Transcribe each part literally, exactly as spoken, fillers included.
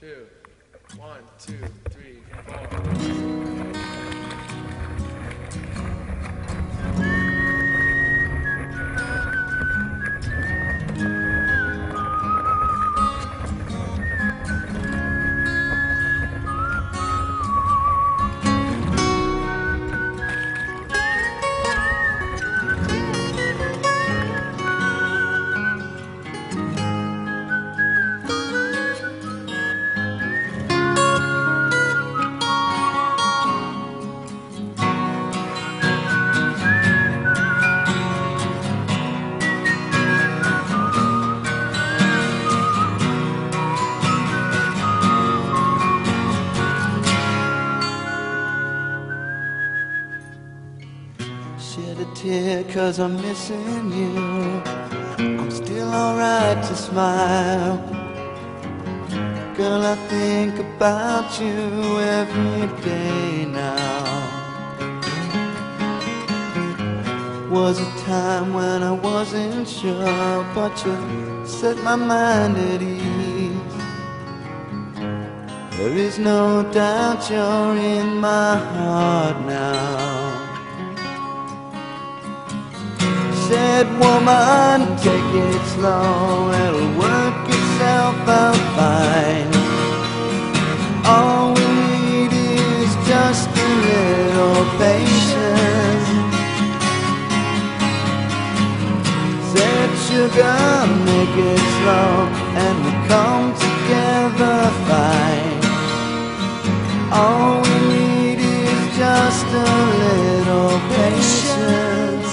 two, one, two, three, four. Shed a tear cause I'm missing you. I'm still alright to smile. Girl, I think about you every day now. Was a time when I wasn't sure, but you set my mind at ease. There is no doubt you're in my heart now. Said, woman, take it slow, it'll work itself out fine. All we need is just a little patience. Said, sugar, make it slow, and we come together fine. All we need is just a little patience.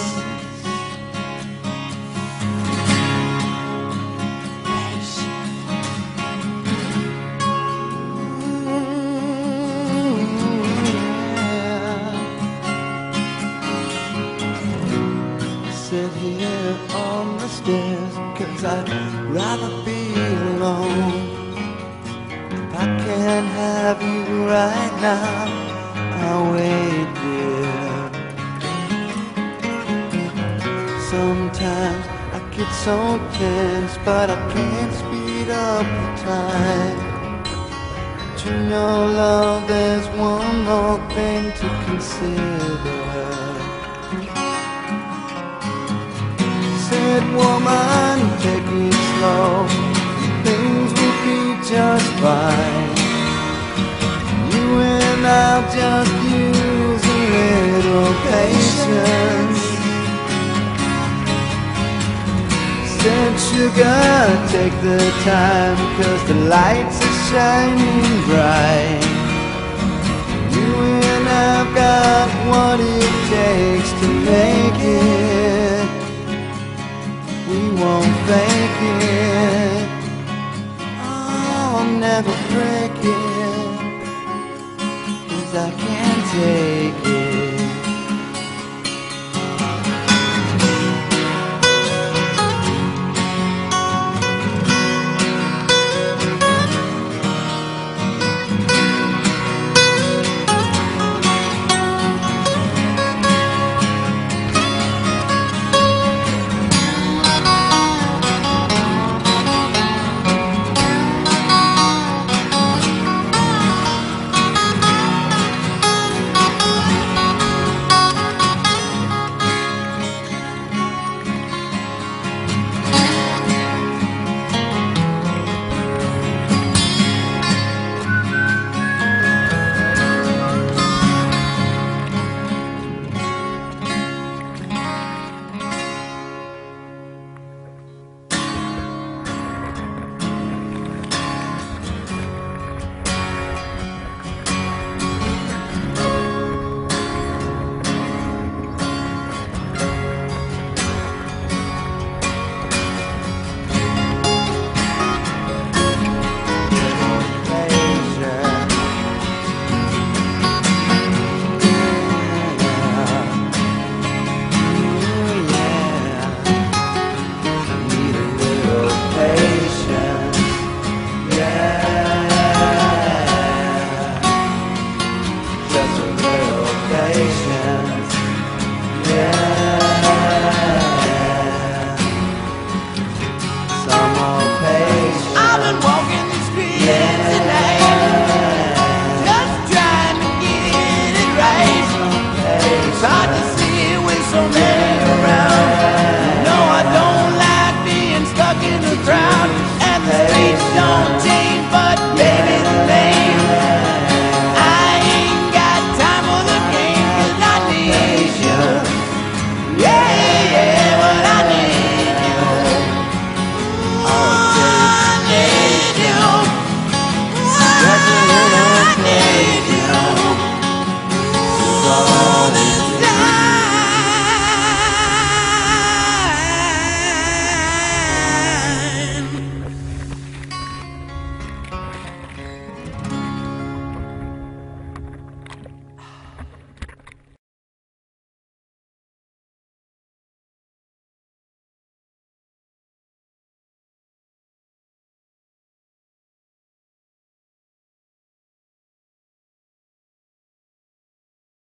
Sit here on the stairs, cause I'd rather be alone. If I can't have you right now, I'll wait, dear. Sometimes I get so tense, but I can't speed up the time. But you know, love, there's one more thing to consider. Said, woman, take it slow, things will be just fine. You and I'll just use a little patience. Said, sugar, take the time, cause the lights are shining bright. You and I've got what it takes